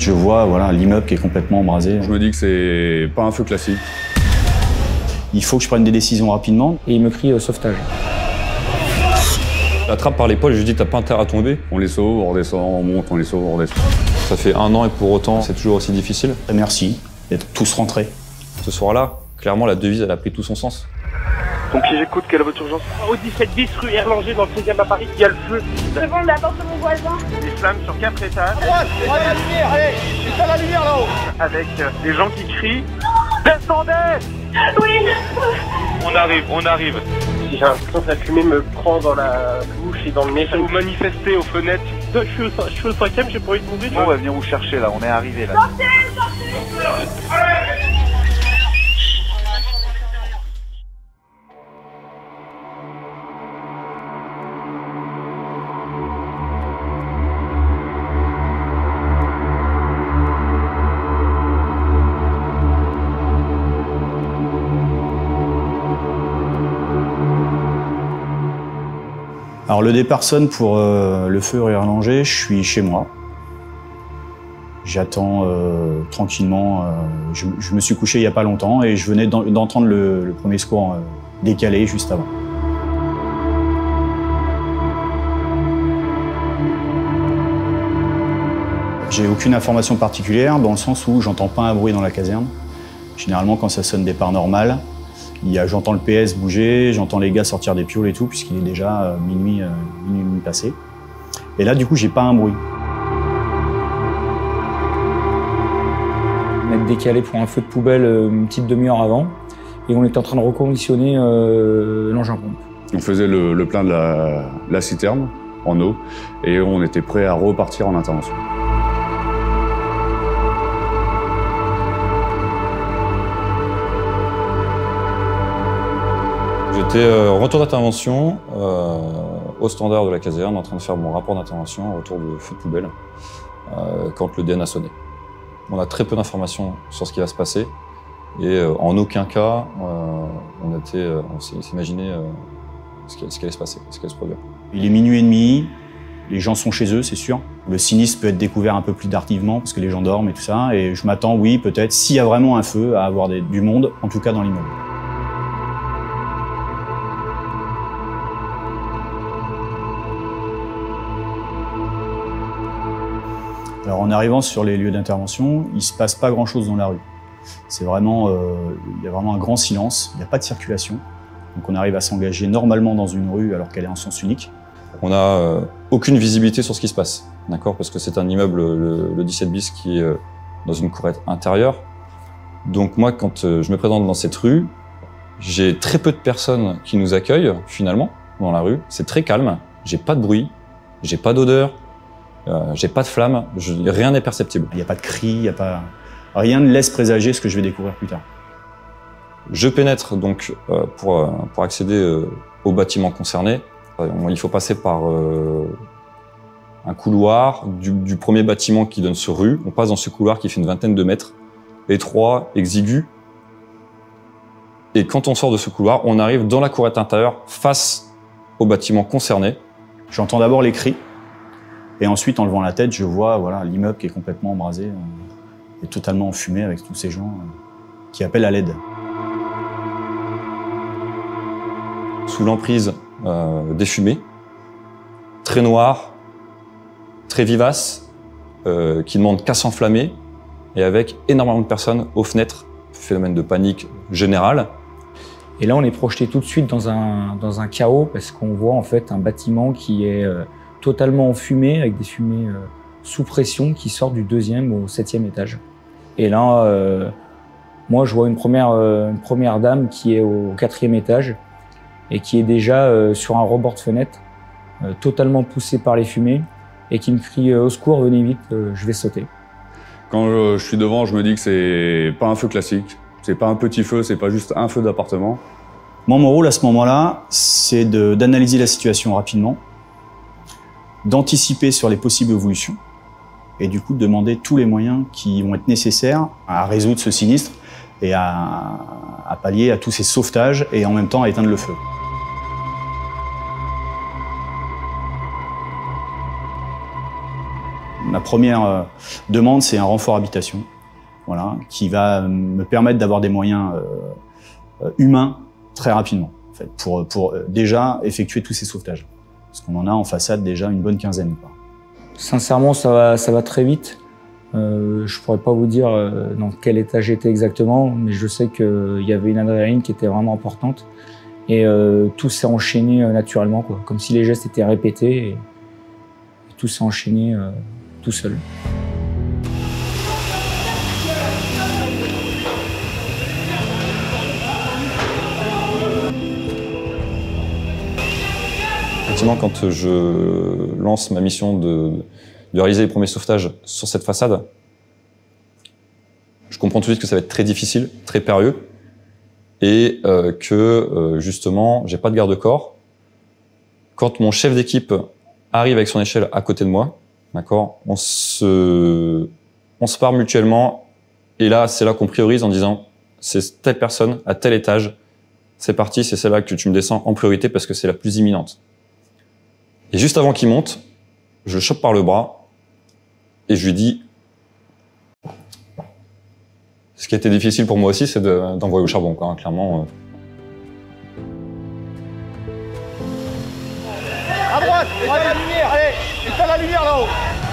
Je vois voilà, l'immeuble qui est complètement embrasé. Je me dis que c'est pas un feu classique. Il faut que je prenne des décisions rapidement. Et il me crie sauvetage. Je l'attrape par l'épaule et je lui dis t'as pas intérêt à tomber. On les sauve, on redescend, on monte, on les sauve, on redescend. Ça fait 1 an et pour autant c'est toujours aussi difficile. Merci d'être tous rentrés. Ce soir-là, clairement la devise elle a pris tout son sens. Pompier, j'écoute, quelle est votre urgence? Au 17 bis rue Erlanger dans le 16e à Paris, il y a le feu. Devant la porte de mon voisin. Des flammes sur 4 étages. Allez, la lumière, allez, j'éteins la lumière là-haut. Avec des gens qui crient. Descendez! Oui. On arrive. Si j'ai l'impression que la fumée me prend dans la bouche et dans le nez. Vous manifestez aux fenêtres. Je suis au 5e, j'ai pas envie de mourir. On va venir vous chercher là, on est arrivé là. Sortez, sortez. Alors le départ sonne pour le feu rue Erlanger, je suis chez moi. J'attends tranquillement, je me suis couché il n'y a pas longtemps et je venais d'entendre le premier secours décalé juste avant. J'ai aucune information particulière dans le sens où j'entends pas un bruit dans la caserne. Généralement quand ça sonne départ normal, j'entends le PS bouger, j'entends les gars sortir des pioles et tout, puisqu'il est déjà minuit passé. Et là, du coup, j'ai pas un bruit. On est décalé pour un feu de poubelle une petite demi-heure avant, et on était en train de reconditionner l'engin pompe. On faisait le plein de la citerne en eau et on était prêt à repartir en intervention. J'étais en retour d'intervention au standard de la caserne en train de faire mon rapport d'intervention autour du feu de poubelle quand le DN a sonné. On a très peu d'informations sur ce qui va se passer et en aucun cas on s'est imaginé ce qui allait se passer, ce qui allait se produire. Il est minuit et demi, les gens sont chez eux, c'est sûr. Le sinistre peut être découvert un peu plus tardivement parce que les gens dorment et tout ça. Et je m'attends, oui, peut-être, s'il y a vraiment un feu, à avoir du monde, en tout cas dans l'immeuble. Alors en arrivant sur les lieux d'intervention, il ne se passe pas grand-chose dans la rue. C'est vraiment, il y a vraiment un grand silence, il n'y a pas de circulation. Donc on arrive à s'engager normalement dans une rue alors qu'elle est en sens unique. On n'a aucune visibilité sur ce qui se passe, d'accord, parce que c'est un immeuble, le 17 bis, qui est dans une courette intérieure. Donc moi, quand je me présente dans cette rue, j'ai très peu de personnes qui nous accueillent finalement dans la rue. C'est très calme, j'ai pas de bruit, j'ai pas d'odeur. J'ai pas de flamme, rien n'est perceptible. Il n'y a pas de cris, rien ne laisse présager ce que je vais découvrir plus tard. Je pénètre donc pour accéder au bâtiment concerné. Il faut passer par un couloir du premier bâtiment qui donne sur rue. On passe dans ce couloir qui fait une vingtaine de mètres, étroit, exigu. Et quand on sort de ce couloir, on arrive dans la courette intérieure face au bâtiment concerné. J'entends d'abord les cris. Et ensuite, en levant la tête, je vois l'immeuble qui est complètement embrasé et totalement enfumé avec tous ces gens qui appellent à l'aide. Sous l'emprise des fumées, très noires, très vivaces, qui ne demandent qu'à s'enflammer, et avec énormément de personnes aux fenêtres, phénomène de panique générale. Et là, on est projeté tout de suite dans un chaos, parce qu'on voit en fait un bâtiment qui est totalement enfumé, avec des fumées sous pression qui sortent du 2e au 7e étage. Et là, moi, je vois une première dame qui est au 4e étage et qui est déjà sur un rebord de fenêtre, totalement poussée par les fumées et qui me crie au secours, venez vite, je vais sauter. Quand je suis devant, je me dis que c'est pas un feu classique, c'est pas un petit feu, c'est pas juste un feu d'appartement. Moi, mon rôle à ce moment-là, c'est d'analyser la situation rapidement, d'anticiper sur les possibles évolutions et du coup de demander tous les moyens qui vont être nécessaires à résoudre ce sinistre et à pallier à tous ces sauvetages et en même temps à éteindre le feu. Ma première demande, c'est un renfort habitation, voilà, qui va me permettre d'avoir des moyens humains très rapidement, en fait, pour déjà effectuer tous ces sauvetages. Parce qu'on en a en façade déjà une bonne quinzaine, quoi. Sincèrement, ça va très vite. Je pourrais pas vous dire dans quel état j'étais exactement, mais je sais qu'il y avait une adrénaline qui était vraiment importante. Et tout s'est enchaîné naturellement, quoi. Comme si les gestes étaient répétés et tout s'est enchaîné tout seul. Effectivement, quand je lance ma mission de réaliser les premiers sauvetages sur cette façade, je comprends tout de suite que ça va être très difficile, très périlleux, et que justement, j'ai pas de garde-corps. Quand mon chef d'équipe arrive avec son échelle à côté de moi, d'accord, on se parle mutuellement, et là, c'est là qu'on priorise en disant, c'est telle personne à tel étage, c'est parti, c'est celle-là que tu me descends en priorité parce que c'est la plus imminente. Et juste avant qu'il monte, je le chope par le bras et je lui dis, ce qui a été difficile pour moi aussi, c'est d'envoyer au charbon, quoi, hein, clairement. À droite, allez, la lumière, allez, éteins la lumière là-haut.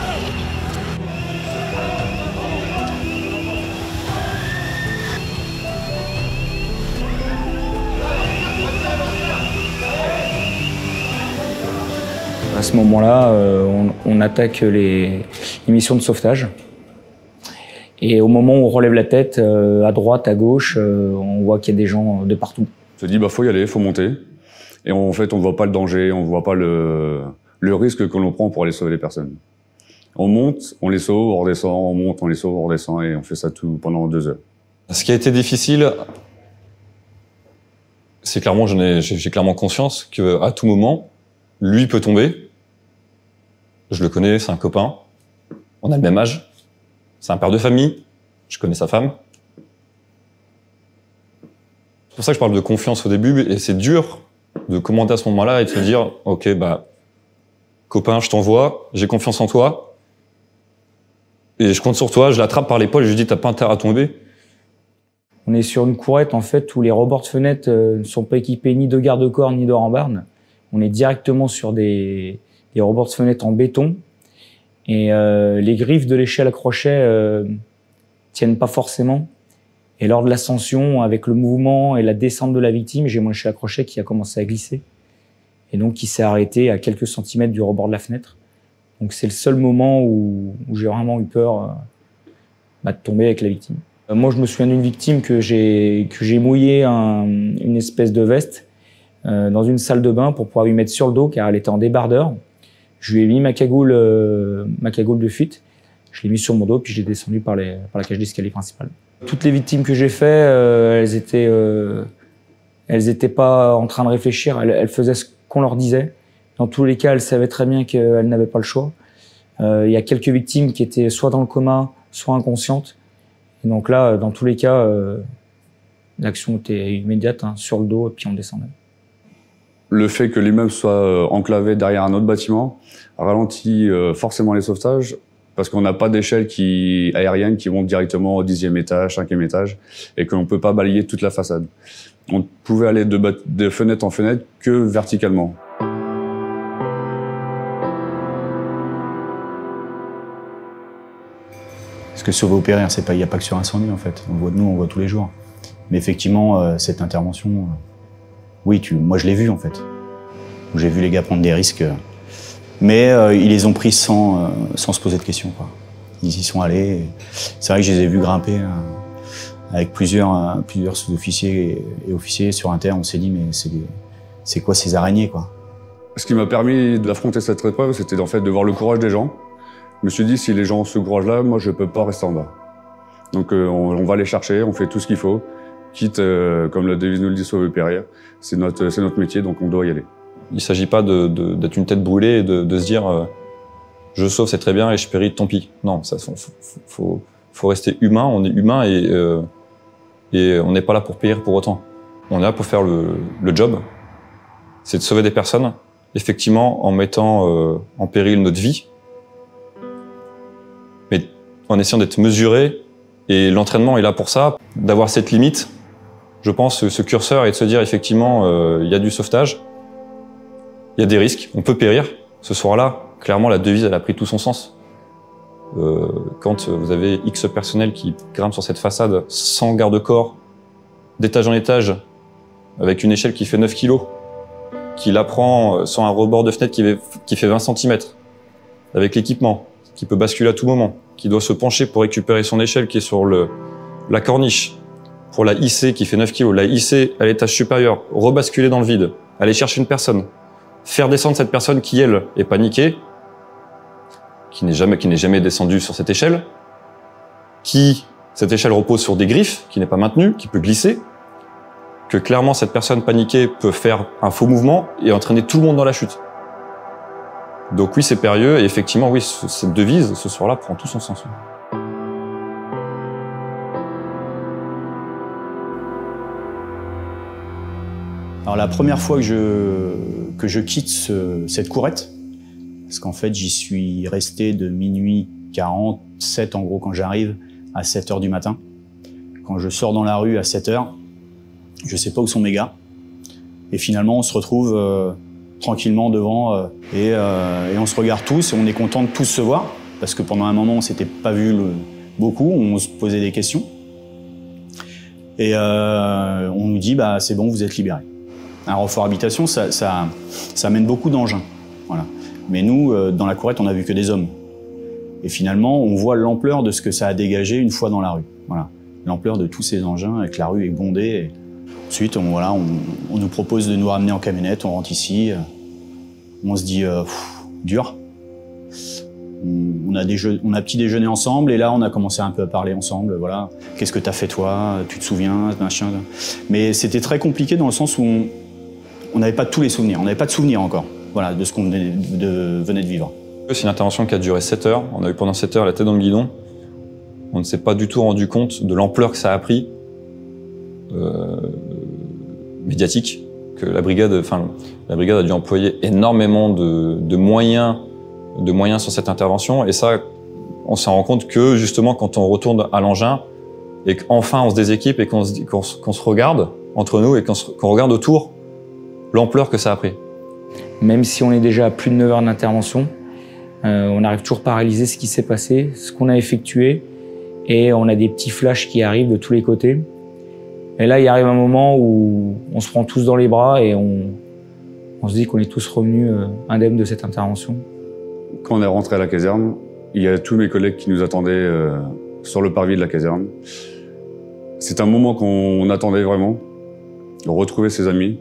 À ce moment-là, on attaque les missions de sauvetage. Et au moment où on relève la tête, à droite, à gauche, on voit qu'il y a des gens de partout. On se dit, bah, faut y aller, faut monter. Et en fait, on voit pas le danger, on voit pas le risque que l'on prend pour aller sauver les personnes. On monte, on les sauve, on redescend, on monte, on les sauve, on redescend, et on fait ça tout pendant 2 heures. Ce qui a été difficile, c'est clairement, j'ai clairement conscience qu'à tout moment, lui peut tomber. Je le connais, c'est un copain. On a le même âge. C'est un père de famille. Je connais sa femme. C'est pour ça que je parle de confiance au début, et c'est dur de commander à ce moment-là et de se dire, ok, bah, copain, je t'envoie, j'ai confiance en toi, et je compte sur toi, je l'attrape par l'épaule et je lui dis, t'as pas intérêt à tomber. On est sur une courette, en fait, où les rebords de fenêtres ne sont pas équipés ni de garde-corps ni de rambarde. On est directement sur des rebords de fenêtres en béton. Et les griffes de l'échelle à crochet tiennent pas forcément. Et lors de l'ascension, avec le mouvement et la descente de la victime, j'ai mon échelle à crochet qui a commencé à glisser. Et donc qui s'est arrêté à quelques centimètres du rebord de la fenêtre. Donc c'est le seul moment où j'ai vraiment eu peur de tomber avec la victime. Moi, je me souviens d'une victime que j'ai mouillé une espèce de veste dans une salle de bain pour pouvoir lui mettre sur le dos car elle était en débardeur. Je lui ai mis ma cagoule de fuite. Je l'ai mis sur mon dos puis j'ai descendu par la cage d'escalier principale. Toutes les victimes que j'ai fait, elles étaient pas en train de réfléchir. Elles faisaient ce qu'on leur disait. Dans tous les cas, elles savaient très bien qu'elles n'avaient pas le choix. Il y a quelques victimes qui étaient soit dans le coma, soit inconscientes. Et donc là, dans tous les cas, l'action était immédiate, hein, sur le dos, et puis on descendait. Le fait que l'immeuble soit enclavé derrière un autre bâtiment ralentit forcément les sauvetages, parce qu'on n'a pas d'échelle aérienne qui monte directement au 10e étage, 5e étage, et que l'on peut pas balayer toute la façade. On pouvait aller de fenêtre en fenêtre que verticalement. Parce que sauver au périr, il n'y a pas que sur incendie en fait. On voit tous les jours. Mais effectivement, cette intervention, oui, moi je l'ai vue en fait. J'ai vu les gars prendre des risques, mais ils les ont pris sans se poser de questions, quoi. Ils y sont allés. C'est vrai que je les ai vus grimper avec plusieurs sous-officiers et officiers sur un terre. On s'est dit, mais c'est quoi ces araignées, quoi. Ce qui m'a permis d'affronter cette épreuve, c'était en fait de voir le courage des gens. Je me suis dit, si les gens ont ce courage-là, moi je peux pas rester en bas. Donc on va les chercher, on fait tout ce qu'il faut, quitte, comme la devise nous le dit, sauver ou périr. C'est notre métier, donc on doit y aller. Il s'agit pas d'être une tête brûlée et de se dire je sauve, c'est très bien, et je péris, tant pis. Non, ça faut rester humain. On est humain et on n'est pas là pour périr pour autant. On est là pour faire le job, c'est de sauver des personnes, effectivement en mettant en péril notre vie. en essayant d'être mesuré. Et l'entraînement est là pour ça, d'avoir cette limite, je pense, ce curseur, et de se dire effectivement, il y a du sauvetage, il y a des risques, on peut périr. Ce soir-là, clairement, la devise, elle a pris tout son sens. Quand vous avez X personnel qui grimpe sur cette façade sans garde-corps, d'étage en étage, avec une échelle qui fait 9 kg, qui la prend sur un rebord de fenêtre qui fait 20 cm, avec l'équipement, qui peut basculer à tout moment, qui doit se pencher pour récupérer son échelle qui est sur la corniche, pour la hisser qui fait 9 kg, la hisser à l'étage supérieur, rebasculer dans le vide, aller chercher une personne, faire descendre cette personne qui, elle, est paniquée, qui n'est jamais descendue sur cette échelle, cette échelle repose sur des griffes, qui n'est pas maintenue, qui peut glisser, que clairement cette personne paniquée peut faire un faux mouvement et entraîner tout le monde dans la chute. Donc oui, c'est périlleux, et effectivement, oui, cette devise, ce soir-là, prend tout son sens. Alors la première fois que je quitte cette courette, parce qu'en fait j'y suis resté de minuit 47 en gros quand j'arrive à 7h du matin. Quand je sors dans la rue à 7h, je sais pas où sont mes gars. Et finalement on se retrouve tranquillement devant et on se regarde tous et on est content de tous se voir. Parce que pendant un moment on s'était pas vu beaucoup, on se posait des questions. Et on nous dit bah c'est bon, vous êtes libérés. Un renfort habitation, ça amène beaucoup d'engins. Voilà. Mais nous, dans la courette, on n'a vu que des hommes. Et finalement, on voit l'ampleur de ce que ça a dégagé une fois dans la rue. Voilà. L'ampleur de tous ces engins, avec la rue est bondée. Et ensuite, on nous propose de nous ramener en camionnette, on rentre ici. On se dit, dur. On a petit déjeuner ensemble, et là, on a commencé un peu à parler ensemble. Voilà. Qu'est-ce que t'as fait toi? Tu te souviens? Machin. Mais c'était très compliqué dans le sens où on n'avait pas tous les souvenirs. On n'avait pas de souvenirs encore. Voilà, de ce qu'on venait de vivre. C'est une intervention qui a duré 7 heures. On a eu pendant 7 heures la tête dans le guidon. On ne s'est pas du tout rendu compte de l'ampleur que ça a pris, médiatique, que la brigade a dû employer énormément de moyens sur cette intervention. Et ça, on s'en rend compte que justement quand on retourne à l'engin et qu'enfin on se déséquipe et qu'on se regarde entre nous et qu'on regarde autour l'ampleur que ça a pris. Même si on est déjà à plus de 9 heures d'intervention, on n'arrive toujours pas à réaliser ce qui s'est passé, ce qu'on a effectué, et on a des petits flashs qui arrivent de tous les côtés. Et là, il arrive un moment où on se prend tous dans les bras et on se dit qu'on est tous revenus indemnes de cette intervention. Quand on est rentré à la caserne, il y a tous mes collègues qui nous attendaient sur le parvis de la caserne. C'est un moment qu'on attendait vraiment, de retrouver ses amis.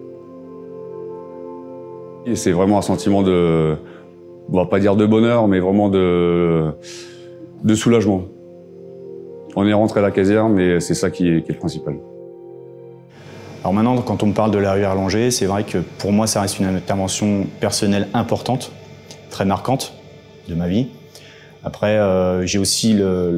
Et c'est vraiment un sentiment de, on va pas dire de bonheur, mais vraiment de soulagement. On est rentré à la caserne et c'est ça qui est le principal. Alors maintenant, quand on me parle de la rue Erlanger, c'est vrai que pour moi, ça reste une intervention personnelle importante, très marquante de ma vie. Après, j'ai aussi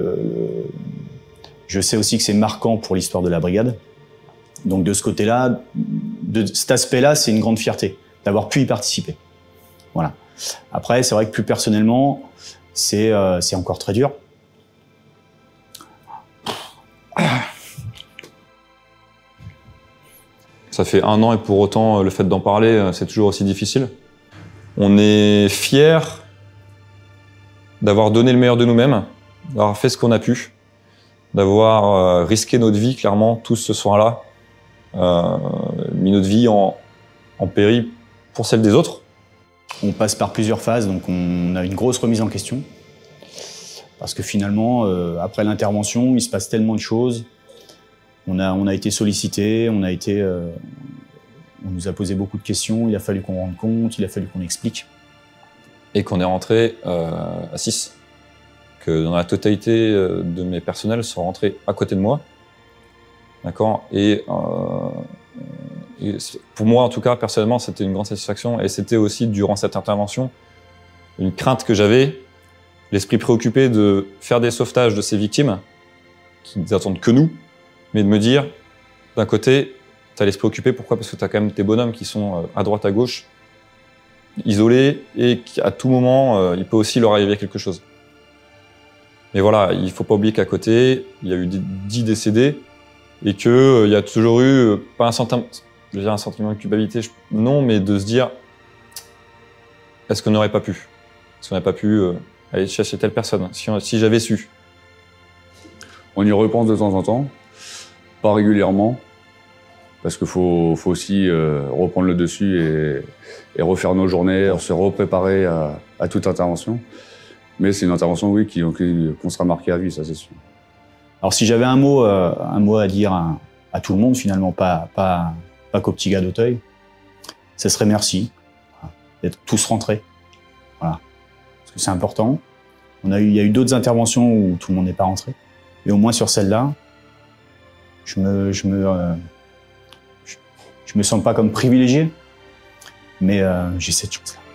je sais aussi que c'est marquant pour l'histoire de la brigade. Donc de ce côté-là, de cet aspect-là, c'est une grande fierté d'avoir pu y participer. Voilà. Après, c'est vrai que plus personnellement, c'est encore très dur. Ça fait 1 an et pour autant, le fait d'en parler, c'est toujours aussi difficile. On est fiers d'avoir donné le meilleur de nous-mêmes, d'avoir fait ce qu'on a pu, d'avoir risqué notre vie, clairement, tous ce soir-là, mis notre vie en péril pour celle des autres. On passe par plusieurs phases, donc on a une grosse remise en question. Parce que finalement, après l'intervention, il se passe tellement de choses. On a été sollicité, on nous a posé beaucoup de questions, il a fallu qu'on rende compte, il a fallu qu'on explique. Et qu'on est rentré à 6. Que dans la totalité de mes personnels sont rentrés à côté de moi. D'accord ? Et pour moi, en tout cas, personnellement, c'était une grande satisfaction. Et c'était aussi, durant cette intervention, une crainte que j'avais, l'esprit préoccupé de faire des sauvetages de ces victimes, qui n'attendent que nous, mais de me dire, d'un côté, tu as l'esprit occupé, pourquoi ? Parce que tu as quand même tes bonhommes qui sont à droite, à gauche, isolés, et qu'à tout moment, il peut aussi leur arriver quelque chose. Mais voilà, il faut pas oublier qu'à côté, il y a eu 10 décédés et qu'il y a toujours eu, pas un sentiment de culpabilité, non, mais de se dire, est-ce qu'on n'aurait pas pu? Est-ce qu'on n'aurait pas pu aller chercher telle personne, si j'avais su? On y repense de temps en temps, pas régulièrement, parce qu'il faut aussi reprendre le dessus et refaire nos journées, se repréparer à toute intervention. Mais c'est une intervention, oui, qu'on sera marqué à vie, ça c'est sûr. Alors si j'avais un mot à dire à tout le monde, finalement, pas qu'au petit gars d'Auteuil, ce serait merci, voilà, d'être tous rentrés. Voilà. Parce que c'est important. Il y a eu d'autres interventions où tout le monde n'est pas rentré. Et au moins sur celle-là, je me sens pas comme privilégié, mais j'ai cette chance-là.